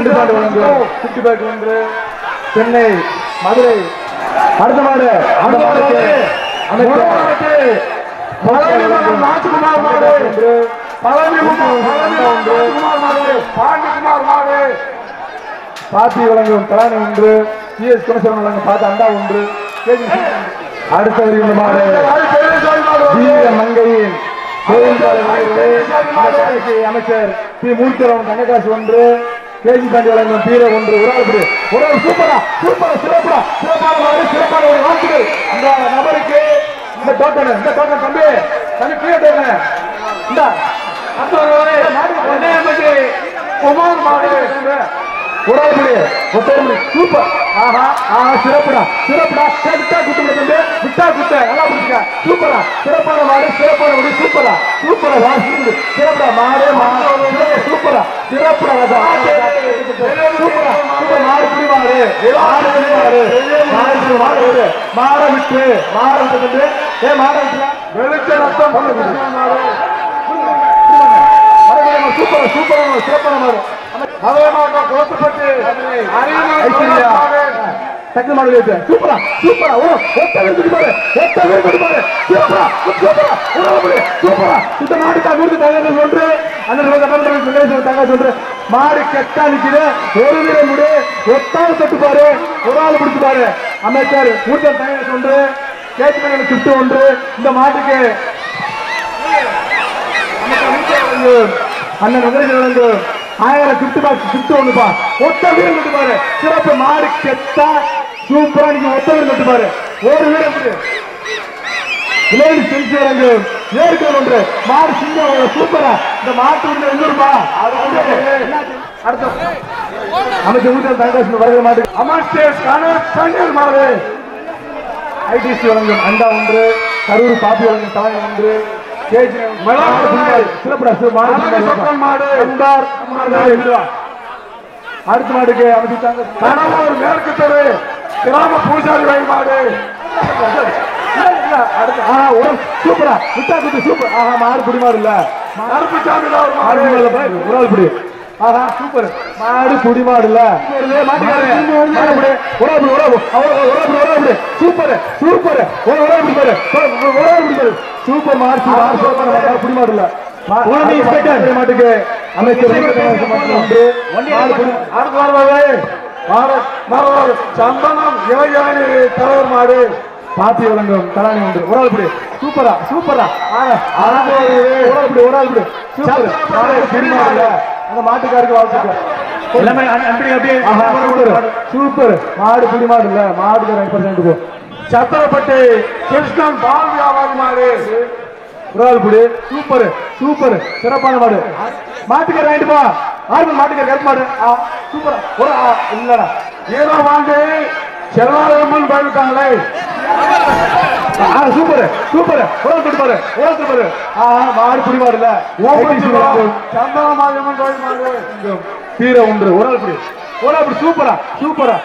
நண்டு மாடு வழங்கும் குட்டி பேக் ஒன்று சென்னை மதுரை. அடுத்த மாடு அந்த மாடுக்கு ராஜ்குமார் மாடு ஒன்று பாண்டிகுமார் மாடு பாத்தி வழங்கும் தலானி ஒன்று சிஎஸ் குணசேகரன் வழங்கும் பாத்த அண்டா ஒன்று. அடுத்த வருகின்ற மாடு மங்கையின் அமைச்சர் பி மூர்த்திரவன் தங்ககாசு ஒன்று கேஜி பாண்டி வழங்கும் பீர ஒன்று. ஒரு சூப்பரா சூப்பரா சிறப்பா சிறப்பான மாடு சிறப்பான ஒரு வாழ்த்துக்கள் அந்த நபருக்கு. இந்த டோக்கன் தம்பி தம்பி கீழே இந்த குமார் மாடு சூப்பர். ஆஹா சிறப்புடா சிறப்புடா விட்டா குத்து தம்பி விட்டா குத்த நல்லா பிடிச்சிக்க சூப்பரா சிறப்பான மாடு சிறப்பான மாடு சூப்பரா சூப்பரா சிறப்புடா மாடு சூப்பரா சிறப்புடா சூப்பரா சூப்பர் மாடு புடி மாடு மாட விட்டு தம்பி மாட விட்டுல வெளிச்ச ரத்தம் சூப்பர் சூப்பரான சிறப்பான மாடு. குளத்துப்பட்டு டக்கு மாடு சூப்பரா சூப்பரா சூப்பரா இந்த மாடுக்கா நூறு தகவல் ஒன்று அந்த சொல்ற மாடு கெட்டா நிக்குது. ஒரு வீரர் முடி ஒத்தாள் தொட்டுப்பாரு ஒரு ஆள் பிடிச்சுப்பாரு. அமைச்சர் கூட்டல் தகவல் ஒன்று கேட்டு சுட்டு ஒன்று. இந்த மாட்டுக்கு அண்ணன் வழங்கு 1000 கிஃப்ட் பாக்ஸ் கிஃப்ட் ஒண்ணுப்பா. ஒத்த வீரர் கட்டு பாரு சிறப்பு மாடு கெத்தா சூப்பரா நீங்க ஒத்த வீரர் கட்டு பாரு. ஒரு வீரர் விளையாடி செஞ்சு வழங்கு ஏற்கனவே ஒன்று மாடு சிங்கம் சூப்பரா. இந்த மாட்டு வந்து எங்கூருப்பா அடுத்த அமைச்சர் ஊட்டல் தங்ககாசு வருகிற மாடு அமைச்சர் மாடு ஐடிசி வழங்கும் அண்டா ஒன்று கரூர் பாப்பி வழங்கும் தாய் ஒன்று அடுத்த மாடுக்கு அமைச்சிட்டாங்க கணவர் மேற்கு தெரு கிராம பூஜாரி வகை மாடு சூப்பரா விட்டா குத்து சூப்பர். ஆஹா மாடு குடிமாடு இல்ல ஒரு ஆள் புடி. ஆஹா சூப்பர் மாடு குடிமாடு இல்ல சூப்பர் சூப்பர் சூப்பர் மாடு குடிமாடு இல்ல மாட்டுக்கு அமைச்சர் சந்தனம் இளைஞரணி தலைவர் மாடு பாத்தி வழங்கும் தலானி ஒன்று. ஒரு ஆள் புடி சூப்பரா சூப்பரா அந்த மாட்டுக்காருக்கு வாழ்த்துக்கள் சூப்பர் மாடு புடி மாடு இல்ல மாடுக்கு சத்திரப்பட்டி கிருஷ்ணன் பால் வியாபாரி மாடு ஒரு ஆள் புடி சூப்பர் சூப்பர் சிறப்பான மாடு. மாட்டுக்கார் வாங்கிட்டு போ ஆறு மாட்டுக்கார் கருப்பு மாடு சூப்பரா ஒரு இல்லடா ஏதோ வாங்கி செல்வாரம்மன் போயிருக்காங்களே சூப்பர் சூப்பர் உலகத்துக்கு பாரு உலகத்துக்கு பாரு மாடு புடி மாடு இல்ல சந்தனமாரியம்மன் கோயில் மாடு தீர ஒன்று. ஒரு ஆள் புடி சூப்பரா சூப்பரா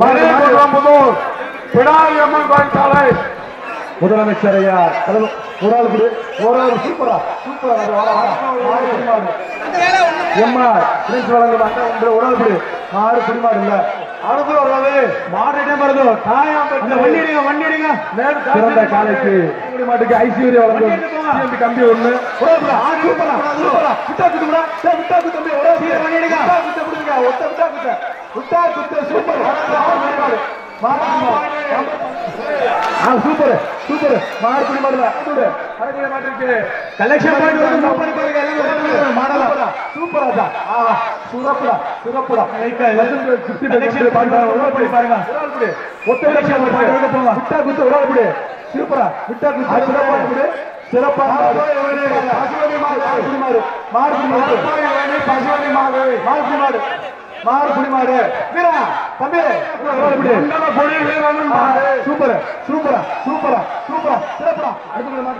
பிடாரி அம்மன் கோயில் சாலை முதலமைச்சர் ஐயா ஒரு ஆள் புடி ஒரு ஆள் சூப்பரா சூப்பரா எம்ஆர் வழங்கும் அண்டா ஒன்று. ஒரு ஆள் புடி மாடு புடி மாடு இல்ல அடுத்து வருவது மாட்டிடம் வருது வண்டிடுங்க சிறந்த காலைக்கு மாட்டுக்கு ஐசியூரி வழங்கும் கம்பி ஒண்ணு சூப்பர் சூப்பர் மாடு புடி மாடுல மாட்டிருக்கு கலெக்ஷன் மாடலா சூப்பரா சுரப்புடா சுரப்புடா பாருங்க விட்டா குத்து ஒரு ஆள் சூப்பரா விட்டா குத்து சிறப்பா மாடு புடி மாடு வீரா தம்பி சூப்பர் சூப்பரா சூப்பரா சூப்பரா சிறப்பா அடுத்த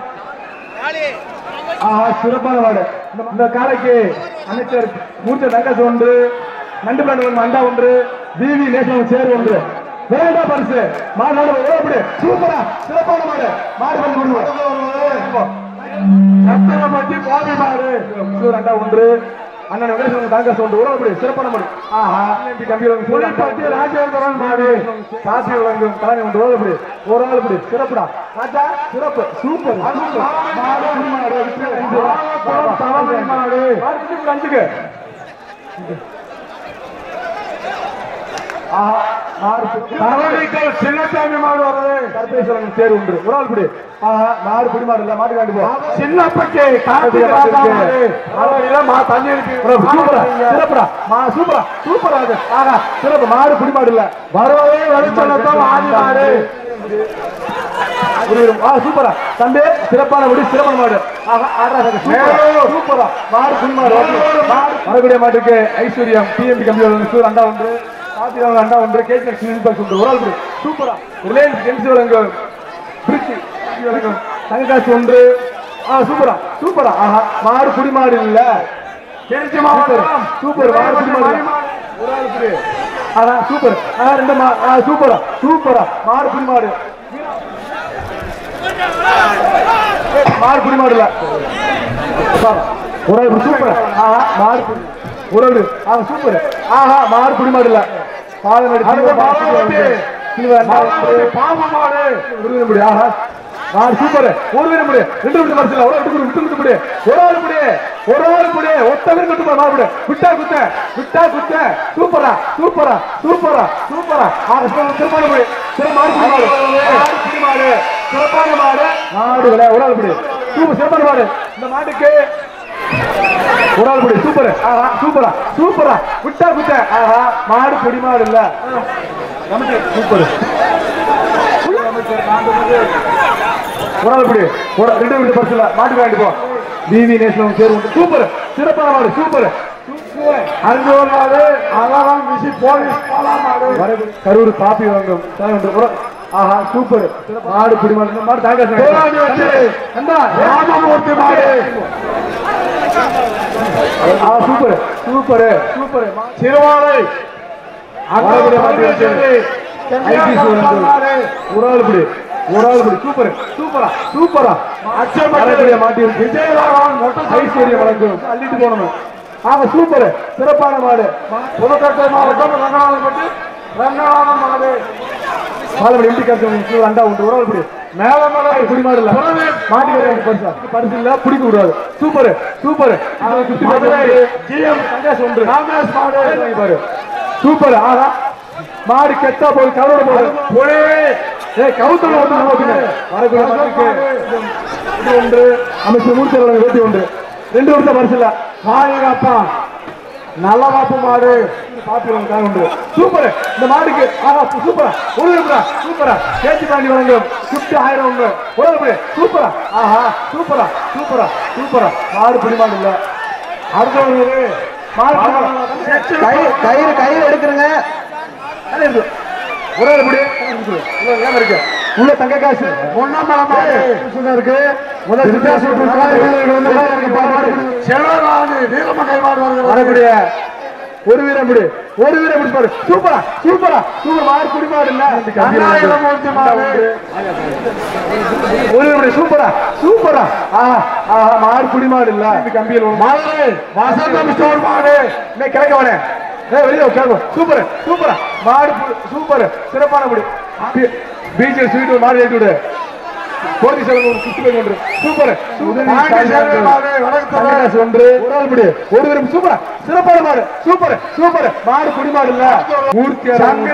சிறப்பான மாடு. இந்த காலைக்கு அமைச்சர் மூர்த்தி தங்ககாசு ஒன்று நண்டு பிளான் அண்டா ஒன்று விவி நேஷனல் சேர் ஒன்று வேண்டா பரிசு மாடு சூப்பரா சிறப்பான மாடு மாடு சத்திரப்பட்டி பாவி மாடு அண்டா ஒன்று அண்ணன் வெங்கடேசன் தாங்க சொல்லிட்டு உறவுபடி சிறப்பான மாடு கம்பி ராஜேந்திரன் மாடு காசி விளங்கும் தலைமை ஒன்று உறவுபடி ஒரு ஆள் படி சிறப்புடா ராஜா சிறப்பு சூப்பர் அஞ்சுக்கு சின்னசாமி மாடு வருது கருப்பேஸ்வரன் தேர் ஒன்று ஒரு ஆள் படி மாடு பிடி மாடு இல்ல மாட்டு காண்டி போ சின்னப்பட்டி சிறப்புடா சூப்பரா சூப்பரா ஆகா சிறப்பு மாடு பிடி மாடு இல்ல வரவே வலிச்சனத்தான் ஆதி மாடு சூப்பரா தம்பி சிறப்பான முடி சிறப்பான மாடு சூப்பரா மாடு பிடி மாடு வரக்கூடிய மாட்டுக்கு ஐஸ்வர்யம் டிஎம்பி கம்பி அண்டா ஒன்று அண்டா ஒன்று கேட்டு ஒரு ஆள் சூப்பரா ரிலையன்ஸ் கென்சி வழங்கும் தங்கக்காசு ஒன்று சூப்பரா சூப்பரா ஆஹா மாடு குடிமாடு இல்ல சூப்பர் மாடு குடிமாடு ஒரு ஆள் அதான் சூப்பர் ரெண்டு சூப்பரா சூப்பரா மாடு குடிமாடு மாடு குடிமாடு இல்ல ஒரு ஆள் சூப்பர் ஆஹா மாடு ஒரு ஆள் சூப்பர் ஆஹா மாடு குடிமாடு இல்ல பாலமேடு சூப்பர் ஒரு வீரம் முடியும் 2 விட்டு மரத்தில் விட்டு முடியும் ஒரு ஆள் முடியும் ஒத்த வீரம் கட்டு மாடு விட்டா குத்த சூப்பரா சூப்பரா சூப்பரா சூப்பரா சிறப்பான முடி சிறப்பான மாடு மாடு ஒரு ஆள் முடியும் சூப்பர் சிறப்பான மாடு இந்த மாட்டுக்கு ஒரு ஆள் முடி சூப்பர் சூப்பரா சூப்பரா விட்டா குத்த மாடு பொடி மாடு இல்ல சூப்பர் ஒரு ஆள் படி 2 விட்டு பரிசுல மாட்டு வாங்கிட்டு போ டிவி நேஷனல் சேர் சூப்பர் சிறப்பான மாடு சூப்பர் கரூர் காப்பி வாங்கும் ஆஹா சூப்பர் மாடு பிடி மாடு மாடு தாங்க சூப்பர் சூப்பர் சூப்பர் சிறுவாலை ஒரு ஆள் படி சூப்பர் சூப்பரா சூப்பரா அச்சமடைய மாட்டி ஐஸ்வர்யம் வழங்கும் அள்ளிட்டு போனோம் ஆக சூப்பர் சிறப்பான மாடு புதுக்கோட்டை மாவட்டம் ரங்கநாதன் மாடு பாலமடி எம்டி கருத்து அண்டா உண்டு ஒரு ஆள் படி மேலமலை குடிமாடு இல்ல மாட்டி பரிசு இல்ல பிடிக்க கூடாது சூப்பர் சூப்பர் பாரு சூப்பர் ஆகா மாடு கெட்டா போய் கலோட போடு கவுத்தல் ஒன்று அமைச்சர் மூர்த்தி வேட்டி ஒன்று 2 வருஷம் பரிசுல காயகாப்பா நல்ல காப்பு மாடு பாத்துருவாங்க உண்டு சூப்பர் இந்த மாடுக்கு ஆஹா சூப்பரா ஒரு சூப்பரா கேட்டு பாண்டி வழங்கும் 1000 உண்டு ஒரு சூப்பரா ஆஹா சூப்பரா சூப்பரா சூப்பரா மாடு பிடிமாடு இல்ல அடுத்த கயிறு எடுக்கிறங்க ஒரு ஆள் முடி இருக்கு உள்ள தங்க காசு இருக்கு வரக்கூடிய ஒரு வீரம் முடி பாரு சூப்பரா சூப்பரா சூப்பர் மாடு குடிமாடு இல்ல ஒரு வீரம் சூப்பரா சூப்பரா மாடு குடிமாடு இல்ல கம்பியில் மாடு இன்னைக்கு கிடைக்க வரேன் வெளியே சூப்பர் சூப்பரா மாடு சூப்பர் சிறப்பான முடி பீச்சில் ஸ்வீட் மாடு ஏற்றி விடு கோடி செலவு ஒரு குத்து ஒன்று சூப்பர் ஒன்று ஒரு விரும்பு சூப்பரா சிறப்பான மாடு சூப்பர் சூப்பர் மாடு குடிமாடு இல்ல மூர்த்தி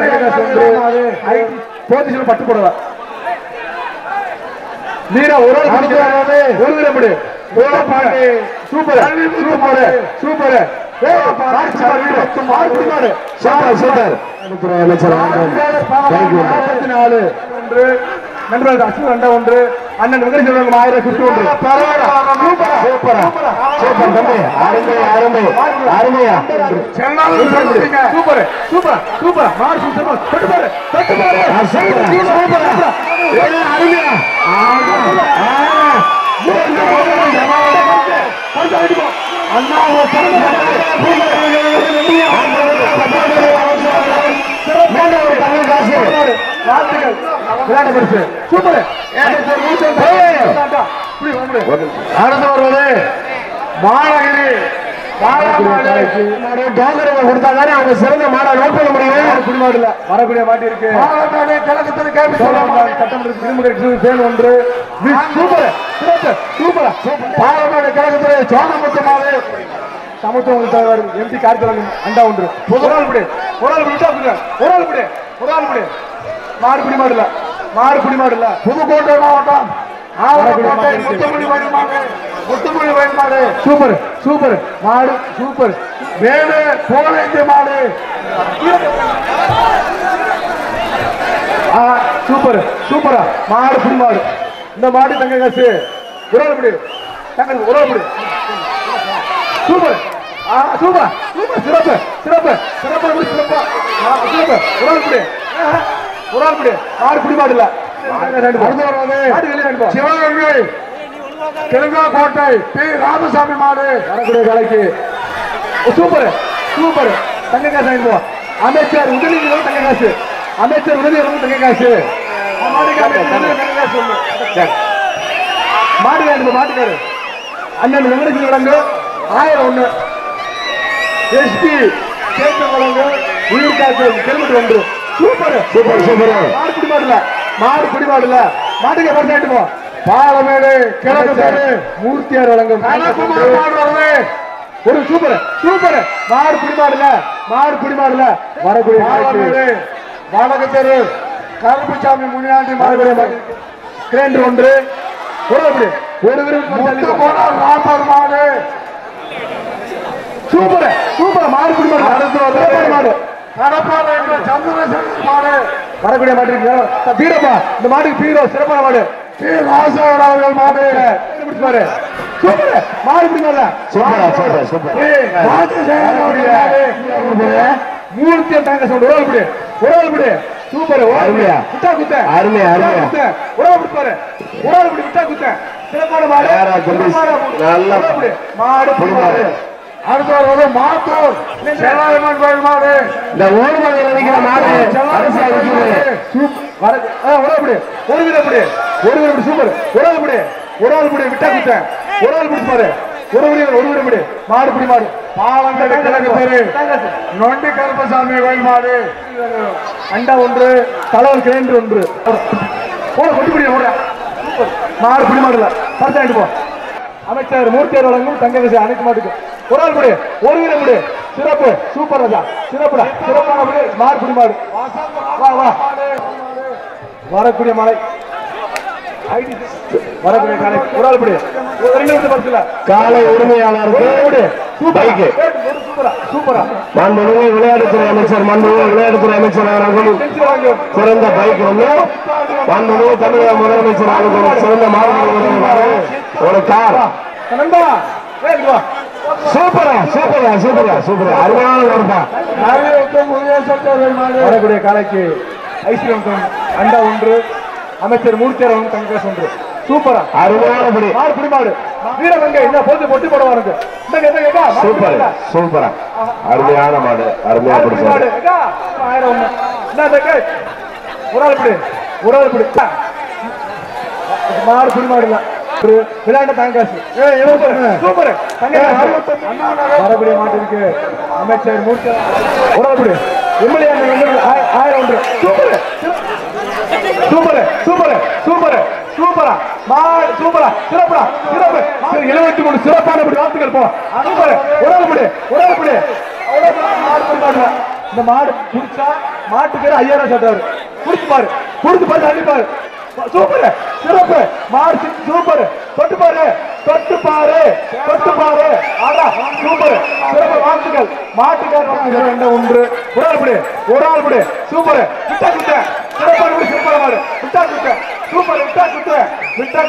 கோடி செலவு பட்டு போடுவா நீரா ஒரு விரும்பு சூப்பர் சூப்பர் சூப்பர் ஒன்று அண்ணன் வெங்கடேசன் 1000 சுற்று ஒன்று சூப்பர் சூப்பர் சூப்பர் சூப்பர் அடுத்து வருவது மாநகரி கொடுத்தாங்க அவங்க சிறந்த மாடா நோட் பண்ண முடியும். குடிமாடுல வரக்கூடிய மாட்டி இருக்கு. சட்டமன்ற ஒன்று சூப்பர் சூப்பர் பாலக்காடு கழகத்துறை சோழமுத்து மாடு சமத்துவ தலைவர் எம்பி கார்த்திகன் அண்டா ஒன்று ஒரு ஆள் விடு மாடு குடிமாடுல புதுக்கோட்டை மாவட்டம் முத்துமொழி மாடு சூப்பர் மாடு சூப்பர் வேடு புகழேந்தி மாடு சூப்பரா மாடு புடிமாடு. இந்த மாடு தங்க காசு உறவுபடி சூப்பர் சிறப்பு உறவுபடி மாடு புடிமாடு இல்ல சிவகங்கை கிழங்காக்கோட்டை பி ராமசாமி மாடு வரக்கூடிய கலைக்கு சூப்பர் தங்க காசு வாங்கிடுவோம். அமைச்சர் உதவி தங்க காசு தங்க காசு மாடு மாட்டுக்காரு அண்ணன் வெங்கடேசன் வழங்கு 1001 எஸ்பி கேட்டு வழங்கு உயிர் காத்து ஹெல்மெட் ஒன்று சூப்பர் மாடு குடிமாடுல மாட்டுக்கு பரிசாயிட்டு போ. பாலமேடு கிழக்கு பேரு மூர்த்தியார் வழங்கும் ஒரு சூப்பர் மாடு குடிமாடுல வரக்கூடிய வடக்கு தெரு கருப்புசாமி முனியாண்டி மாடு கிரேண்டர் ஒன்று ஒரு ராமர் மாடு சூப்பர் மாடு குடிமாடு மாடு சந்திரசேகர் மாடு வரக்கூடிய மாட்டு வீரப்பா இந்த மாட்டுக்கு பீரோ சிறப்பான மாடு ராசவர்கள் மாடு சூப்பர் மாடு குடிமாடுல மூர்த்தியம் தாங்க சொல்ற ஒரு சூப்பர் விட்டா குத்த அருமையா விட்டா குத்த சிறப்பான மாடு அடுத்த மாத்தூர் செல்லாயம்மன் கோயில் மாடு இந்த ஓடுமலை நினைக்கிற மாடு ஒரு சூப்பர் ஒரு ஆள் விட்டா குத்த ஒரு ஆள் பிடிப்பாரு ஒரு மாடு பிடி மாடு பாலங்கடை கிழக்கு பேரு நொண்டி கருப்பசாமி கோயில் மாடு அண்டா ஒன்று தலைவர் கிரைண்டர் ஒன்று கொண்டு மாடு பிடி மாடுல பரிசாயிட்டு போ. அமைச்சர் மூர்த்தியார் வழங்கும் தங்க காசு அனைத்து மாட்டுக்கு ஒரு ஆள் முடி சிறப்பு சூப்பர் ராஜா சிறப்பான மாடு பிடி மாடு வா வரக்கூடிய மலை வரக்கூடிய காலை ஒரு ஆள் படி காலை உரிமையாளருக்கு விளையாட்டுத்துறை அமைச்சர் அவர்களும் சிறந்த பைக் வந்து தமிழக முதலமைச்சர் அவர்களும் சிறந்த மாவட்ட ஒரு கார் சூப்பரா அருமையான வரக்கூடிய காலைக்கு ஐஸ்வர்யம் அண்டா ஒன்று அமைச்சர் மூர்த்தியார் தங்க ஒன்று சூப்பரா அருமையானபடி மாடு குடிமாடு வீரவங்க என்ன போட்டு பொட்டி போடுவாங்க சூப்பரா அருமையான மாடு அருமையா மாடு 1001 ஒரு ஆள் பிடி மாடு குடிமாடுல விளையாட்ட தங்காசு சூப்பர் வரக்கூடிய மாட்டு இருக்கு அமைச்சர் மூர்த்தியார் ஒரு ஆள் பிடி எம்எல்ஏ 1001 சூப்பரா மாடு சூப்பரா சிறப்பு 73 சிறப்பான வாழ்த்துக்கள் போ இந்த மாடு குடிச்சா மாட்டுக்கு 5000 சட்டாரு குடிச்சு பாரு அடிப்பாரு சூப்பர் சிறப்பு மாடு சூப்பர் தொட்டு பாரு ஆடா சூப்பர் சிறப்பு வாழ்த்துக்கள் மாட்டுக்கார ஒன்று ஒரு ஆள் சூப்பர் விட்டா குட்ட சிறப்பான மாடு விட்டா குட்ட சூப்பர் விட்டா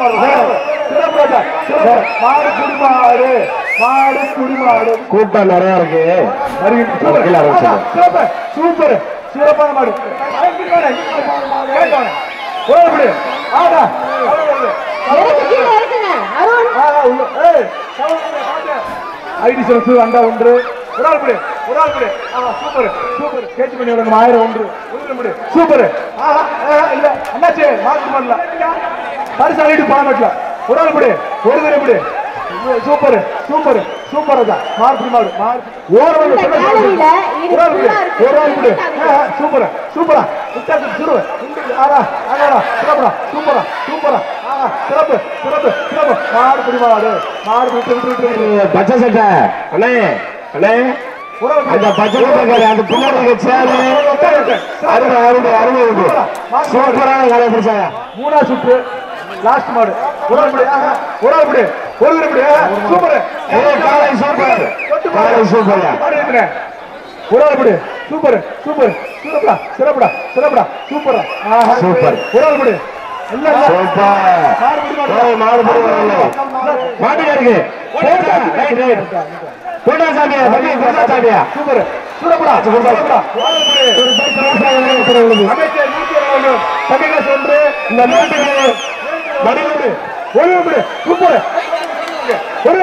மாடு குடிமாடு கூட்டம் நிறைய இருக்கு சூப்பர் சிறப்பான மாடு ஆடா ஐடி செல்ஸ் அண்டா ஒன்று ஒரு ஆள் சூப்பர் கேட்டு பண்ணி 1001 சூப்பர் இல்ல அண்ணாச்சே மார்க் பண்ணல பரிசு ஆகிட்டு பணம் கட்டல ஒரு ஆள் ஒரு சூப்பர் சூப்பர் சூப்பர் மாடு மாடு சூப்பர் சூப்பரா சூப்பரா சூப்பரா சூப்பரா சிறப்பு சிறப்பு சிறப்பு மாடு பிடிமாடு மாடு பச்சை சட்டை அண்ணே அண்ணே அந்த பச்சை அந்த பின்னாடி சூப்பரான வேலை பிடிச்சாங்க. மூணாவது சுற்று லாஸ்ட் மாடு ஒரு சூப்பர் சூப்பர் சூப்பர் சிறப்படா சிறப்படா சிறப்படா சூப்பரா சூப்பர் ஒரு மாட்டுக்காருக்கு சூப்பர் சூப்பரா ஒன்று இந்த நாட்டுக்கு மணியோடு ஒரு சூப்பர் ஒரு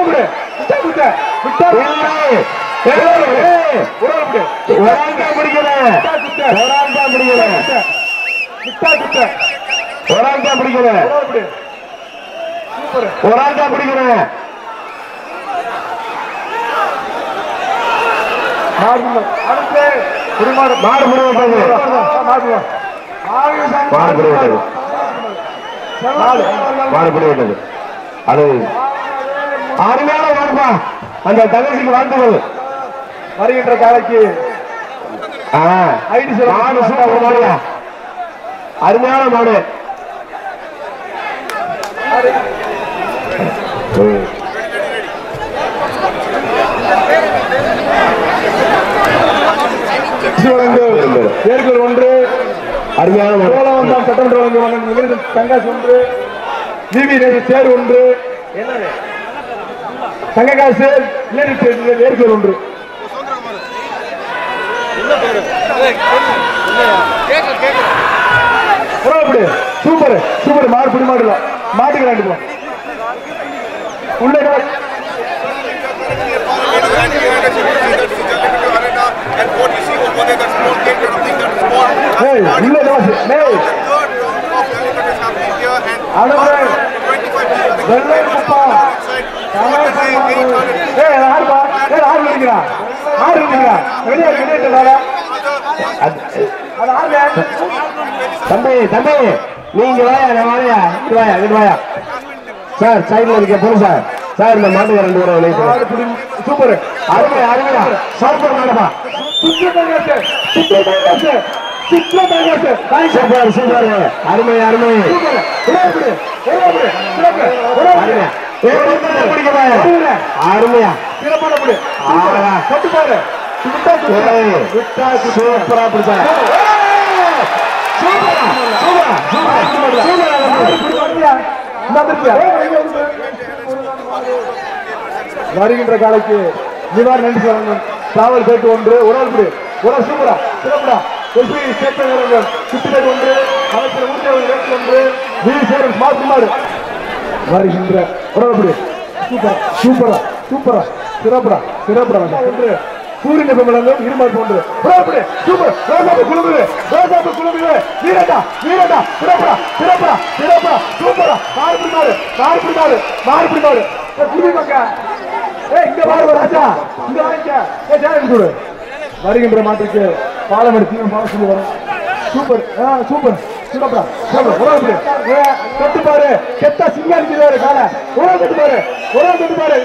அருமையான வாழ்ப்பா அந்த தகவலுக்கு வாழ்த்துகள். வருகின்ற காலைக்கு அருமையான மாடு ஏற்கனவே ஒன்று அருமையான சட்டமன்ற வழங்கு தங்காசி ஒன்று ஜிபி சேர் ஒன்று தங்ககாசு ஏற்கனவே ஒன்று சூப்பர் சூப்பர் மாடு புடி மாடு மாட்டுக்கு ரெண்டு உள்ள தம்பி தம்பி நீங்க வாயா வாயா சார் சைட்ல இருக்க போல சார் சார் இந்த மாட்டுக்கு ரெண்டு பேரும் சூப்பர் அருமை அருமையா சூப்பர் மாடப்பா சூப்பர் சூப்பர் அருமை அருமை அருமையா சூப்பரா பிடிச்சா வருகின்ற காலைக்கு நிவார் நன்றி சொல்லணும். டிராவல் பேட்டு ஒன்று உடல் ஒரு சூப்பரா சிறப்புடா சுற்றுப்பேட்டு ஒன்று அமைச்சர் ஒன்று வீரசேரன் மாடு வருகின்ற உடல் சூப்பரா சூப்பரா சூப்பரா சிறப்புடா சிறப்புடா ஒன்று சூரியன் வெப்பமண்டலம் இருமல் போன்று சூப்பர் குழும்பு வீரட்டா வீரட்டா சிறப்புடா சிறப்புடா சிறப்புடா சூப்பரா மாறு பிடிமாடு குருவி மக்கா இங்க பாரு ராஜா இங்க வாங்கிக்க வருகின்ற மாட்டுக்கு பாலமடி தீவிரம் பால சொல்லி வரும் சூப்பர் சூப்பர் சிறப்புடா கட்டுப்பாரு கெட்டா சிங்காரிக்கிறாரு கால கட்டு பாரு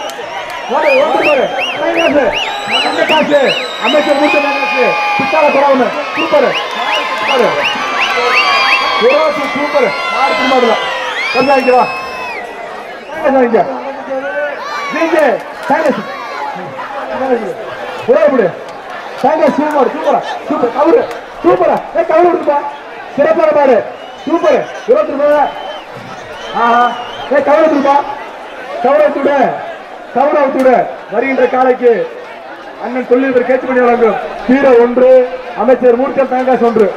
காசு அமைச்சர் மூட்டை பித்தால குறவுன்னு சூப்பர் சூப்பர் மாடுல கொஞ்சம் சூப்பரா கவுரு இருக்குப்பா சிறப்பான மாடு சூப்பர் 20 ரூபாய் கவுரத்துப்பா கவுரத்துட வருகின்ற காலைக்கு அண்ணன் தொழிலதிபர் கேட்டு பண்ணி வழங்கும் ஹீரோ ஒன்று அமைச்சர் மூர்த்தல் தங்காஸ் ஒன்று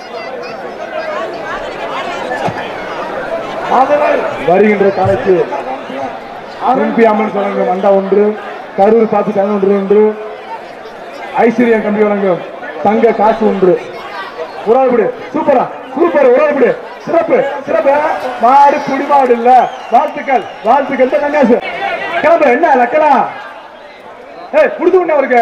வருகின்ற காலைக்கு அம்மன் வழங்கும் அண்டா ஒன்று கரூர் பாத்து கண்ணு ஒன்று ஐஸ்வர்யம் கம்பி வழங்கும் தங்க காசு ஒன்று உறவுபடி சூப்பரா சூப்பர் உறவுபடி சிறப்பு சிறப்பு மாடு குடிமாடு இல்ல வாழ்த்துக்கள் தங்காசு கிளம்பு என்ன லக்கலா குடுத்து விட அவருக்கு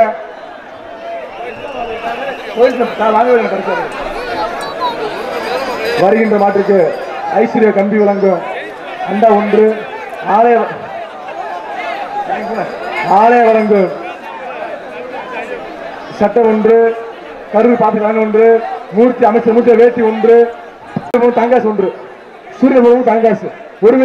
வருகின்ற மாற்றுக்கு ஐஸ்வர்யா கம்பி வழங்கும் அண்டா ஒன்று ஆலய வழங்கும் சட்டம் ஒன்று கருவி பாத்திரம் ஒன்று மூர்த்தி அமைச்சர் மூர்த்தி வேட்டி ஒன்று தங்காசு ஒன்று சூரியன் தங்காசு ஒரு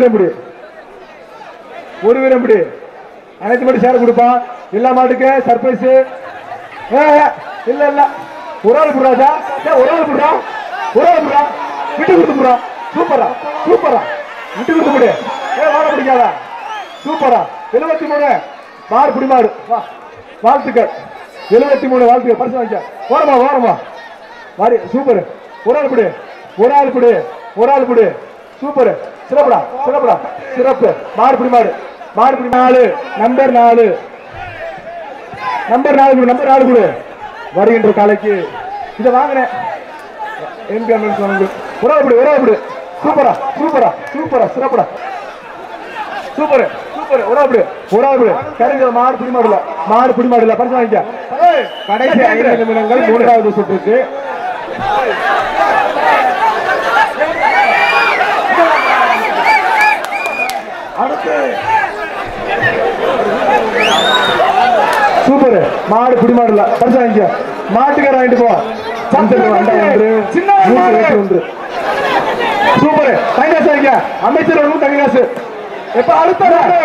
வீரம்படி அனைத்து மட்டும் சேர கொடுப்பான் எல்லா மாட்டுக்கு சர்ப்ரைஸ் இல்ல இல்ல ஒரு ஆள் புடுறாஜா ஒரு ஆள் புடுறா விட்டு கொடுத்து புடுறா சூப்பரா விட்டு கொடுத்து முடி வாட பிடிக்காத சூப்பரா 73 மாடு புடிமாடு வாழ்த்துக்கள் 73 வாழ்த்துக்கள் பரிசு வாங்கிக்க ஓரமா வாரி சூப்பர் ஒரு ஆள் புடி சூப்பர் சிறப்பு மாடு புடிமாடு நம்பர் 4 கொடு வருகின்ற காலைக்கு இதை வாங்கினேன் சூப்பரா சிறப்படா சூப்பர் மாடு பிடிமாடல பரிசு வாங்கிக்க கடைசி 5 நிமிடங்கள் 3வது சுற்றுக்கு சூப்பர் மாடு பிடிமாடல பரிசு வாங்கிக்க மாட்டுக்கார வாங்கிட்டு போ சூப்பர் தங்காசு வாங்கிக்க அமைச்சர் தங்காசு எப்ப அடுத்த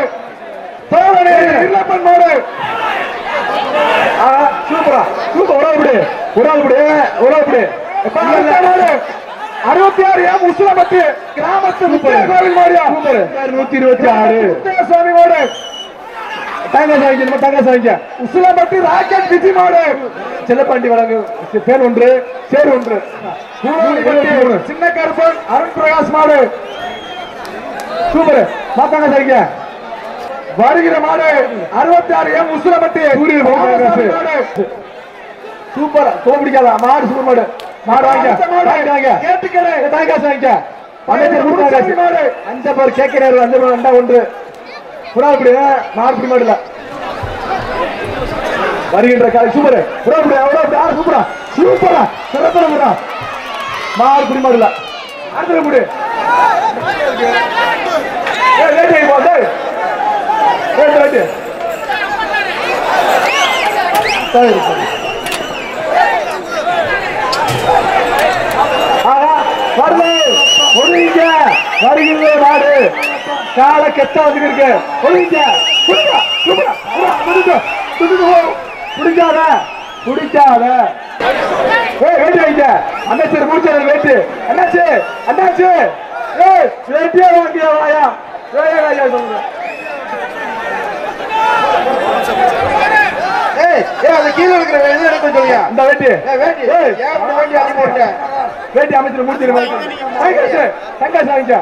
சூப்பரா ஒரு ஆள் 66 முஸ்லாமத்தி கிராமத்து கோவில் மாடியா 126 சுவாமி மாடு தங்காசு வாங்கிக்க உசுலாம்பட்டி ராக்கெட் விஜி மாடு செல்லப்பாண்டி வழங்கு பேர் ஒன்று சேர் ஒன்று சின்ன கருப்பன் அருண் பிரகாஷ் மாடு சூப்பர் மாத்தாங்க சரிங்க வருகிற மாடு 66 உசுலாம்பட்டி சூப்பர் தோப்பிடிக்காத மாடு சூப்பர் மாடு வாங்க கேட்டுக்கிறே தங்காசு வாங்கிக்க அஞ்ச பேர் கேட்கிறாரு 5 ஒன்று புறாப்படி மாடு மாடல வருகின்ற காலை சூப்பர் சூப்பரா சிறப்பா மாடு புடி மாடல அடுத்த முடி வருகின்ற மாடு காலை கெட்ட வந்து இருக்கு அமைச்சர் முடிச்சாரு வேட்டு அண்ணாச்சு வேட்டியா வாங்கியா வாயா சொல்லுங்க கீழே இருக்கிற இந்த வேட்டி வேட்டி அமைச்சர் முடிச்சிரு தங்காசு வாங்கிக்க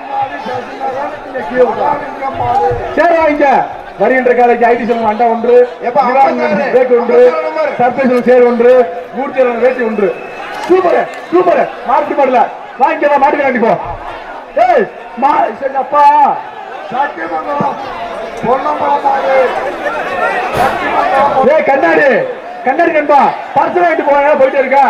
சரி வாங்கிக்க வருகின்ற காலைக்கு ஐடி செல்வம் அண்டா ஒன்று ஒன்று சர்பேஸ் சேர் ஒன்று மூர்த்தி வேட்டி ஒன்று சூப்பர் மாட்டு மாடல வாங்கிக்கலாம் மாட்டு கண்டிப்போ அப்பா கண்ணாடி கண்பா பர்சல் வாங்கிட்டு போவாங்க போயிட்டே இருக்கா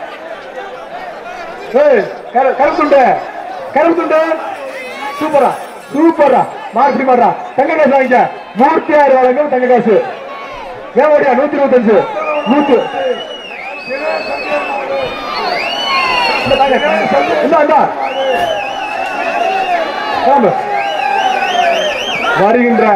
கருப்பு துண்டு சூப்பரா மார்படி மாடுறா தங்க காசு வாங்கிக்க 106 வழங்கும் தங்க காசு ஏவாடியா 125 வருகின்ற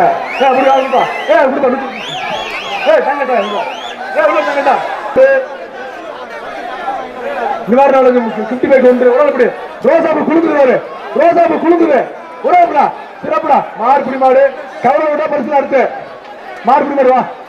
சிறப்புடா மாடு பிடி மாடு கவலை விட்டா பரிசு அடுத்து மாடு பிடி மாடு வா